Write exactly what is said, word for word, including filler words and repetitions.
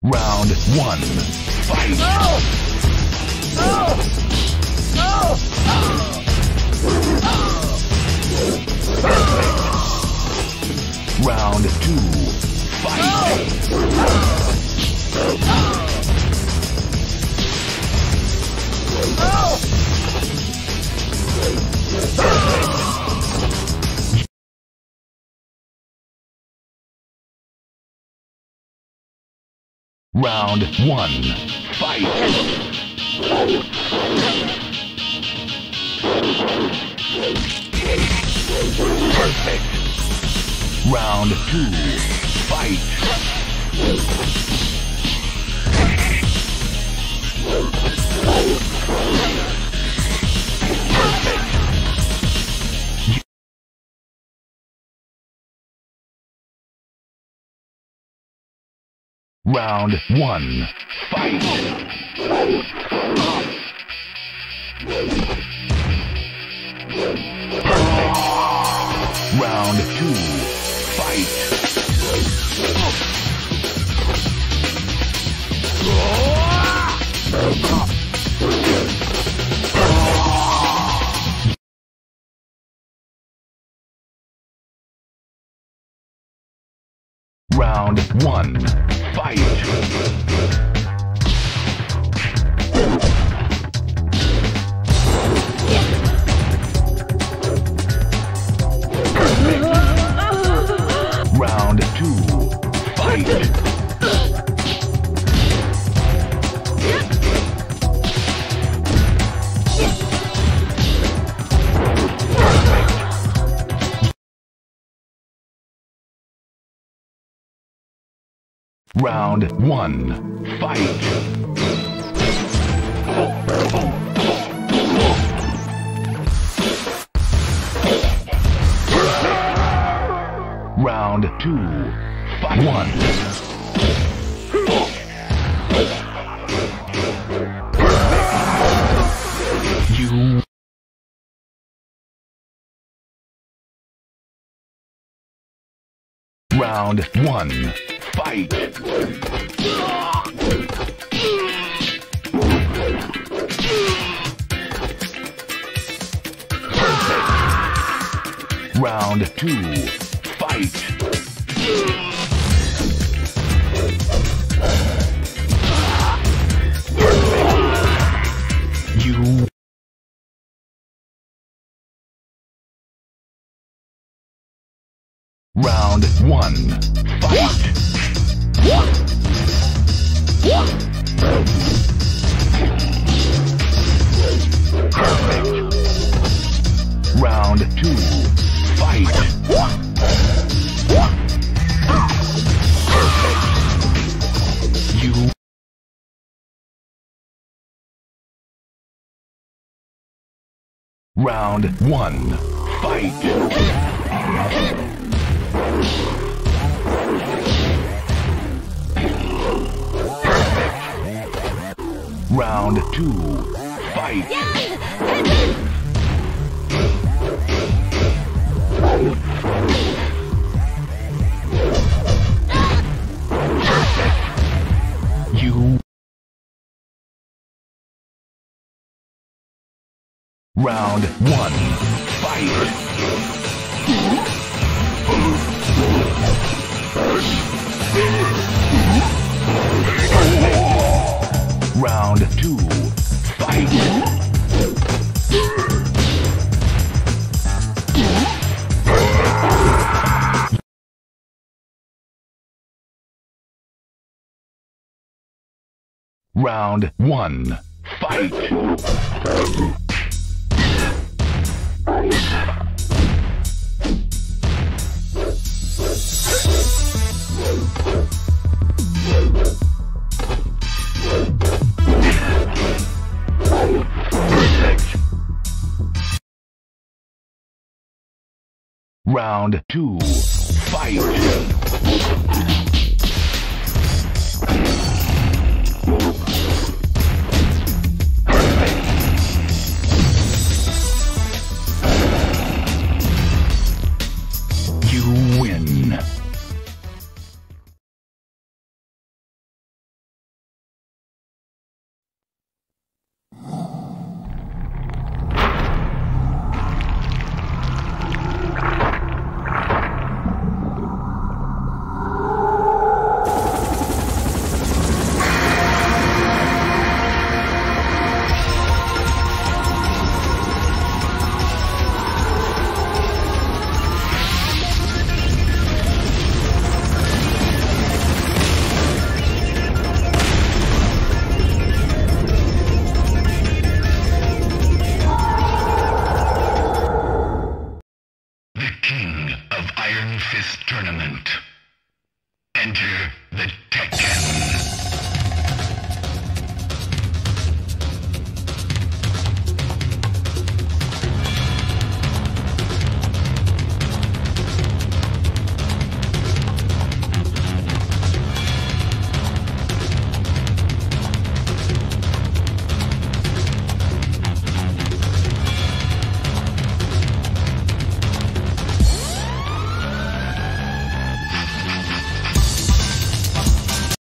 Round one. Fight! Oh! Oh! Oh! Perfect. Round two. Fight! Oh! Round one. Fight! Perfect. Round two. Fight! Perfect. Round one. Fight! Perfect. Round two. Fight! Round one. Fight! Perfect. Round two. Fight! Round one. Fight! Perfect. Round two. Fight! One. Perfect. You... Round one. Fight! Perfect. Round two. Fight! Perfect. You... Round one. Fight! Perfect. Round two. Fight. Perfect. You. Round one. Fight. Round two. Fight! Perfect! You... Round one. Fight! Round two. Fight! Round one. Fight! Round two. Fight! You win. Enter the